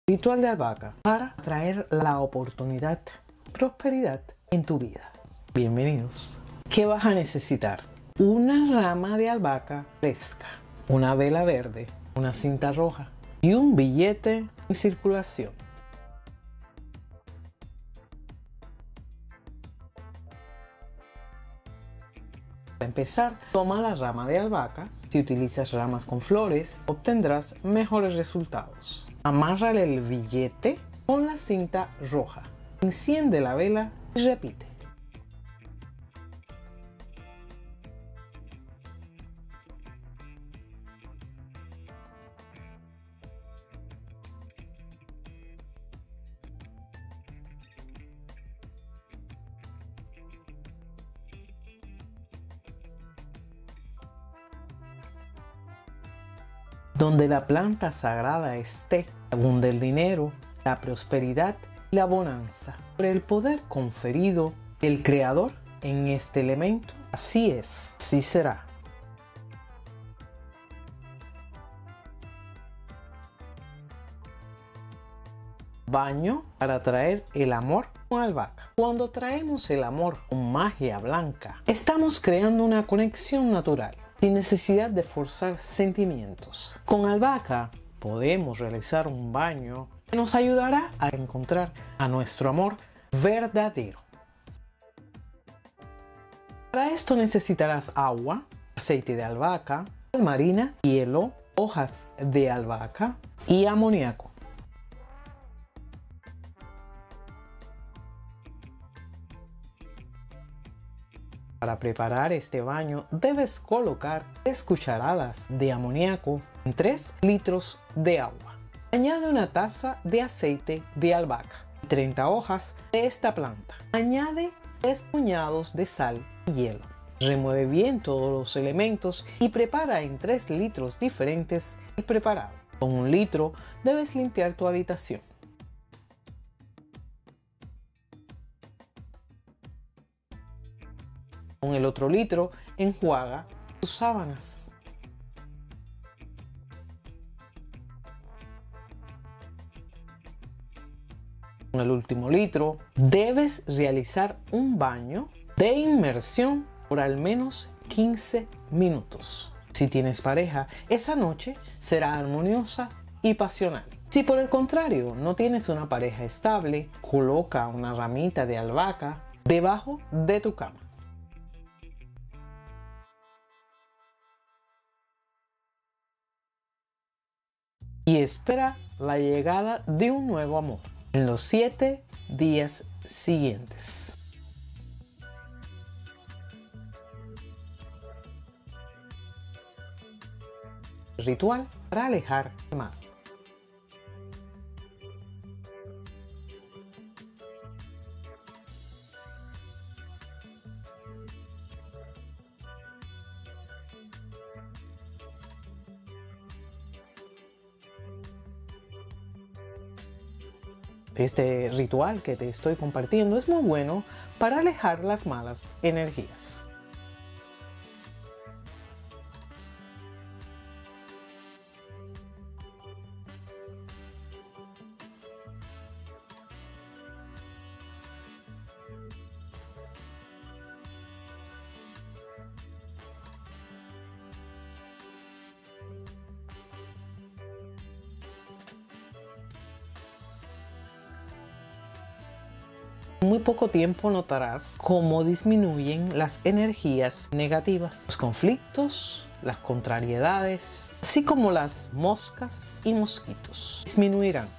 Ritual de albahaca para traer la oportunidad, prosperidad en tu vida. Bienvenidos. ¿Qué vas a necesitar? Una rama de albahaca fresca, una vela verde, una cinta roja y un billete en circulación. Para empezar, toma la rama de albahaca. Si utilizas ramas con flores, obtendrás mejores resultados. Amárrale el billete con la cinta roja. Enciende la vela y repite. Donde la planta sagrada esté, abunde el dinero, la prosperidad y la bonanza. Por el poder conferido del Creador en este elemento, así es, así será. Baño para traer el amor con albahaca. Cuando traemos el amor con magia blanca, estamos creando una conexión natural, sin necesidad de forzar sentimientos. Con albahaca podemos realizar un baño que nos ayudará a encontrar a nuestro amor verdadero. Para esto necesitarás agua, aceite de albahaca, sal marina, hielo, hojas de albahaca y amoníaco. Para preparar este baño debes colocar 3 cucharadas de amoníaco en 3 litros de agua. Añade una taza de aceite de albahaca y 30 hojas de esta planta. Añade 3 puñados de sal y hielo. Remueve bien todos los elementos y prepara en 3 litros diferentes el preparado. Con 1 litro debes limpiar tu habitación. Con el otro litro, enjuaga tus sábanas. Con el último litro, debes realizar un baño de inmersión por al menos 15 minutos. Si tienes pareja, esa noche será armoniosa y pasional. Si por el contrario no tienes una pareja estable, coloca una ramita de albahaca debajo de tu cama. Y espera la llegada de un nuevo amor en los 7 días siguientes. Ritual para alejar el mal. Este ritual que te estoy compartiendo es muy bueno para alejar las malas energías. En muy poco tiempo notarás cómo disminuyen las energías negativas, los conflictos, las contrariedades, así como las moscas y mosquitos disminuirán.